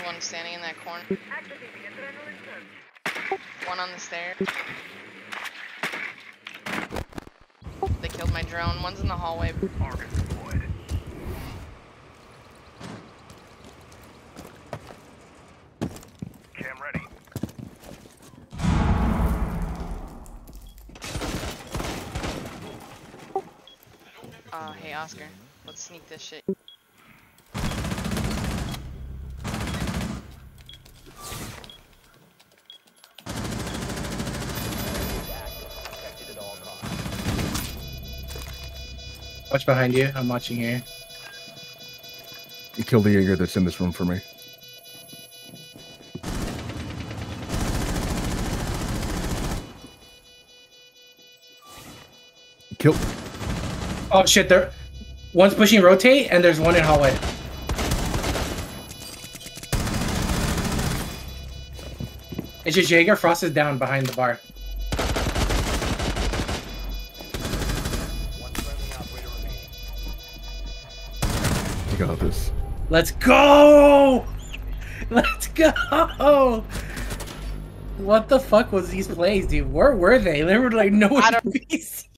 one standing in that corner. One on the stairs. They killed my drone. One's in the hallway. Target deployed. Cam ready. Hey Oscar, let's sneak this shit. Watch behind you. I'm watching here. You killed the Jaeger that's in this room for me. Kill. Oh shit! There, one's pushing rotate, and there's one in hallway. It's just Jaeger. Frost is down behind the bar. You got this. Let's go! Let's go! What the fuck was these plays, dude? Where were they? They were like no I don't- NPC.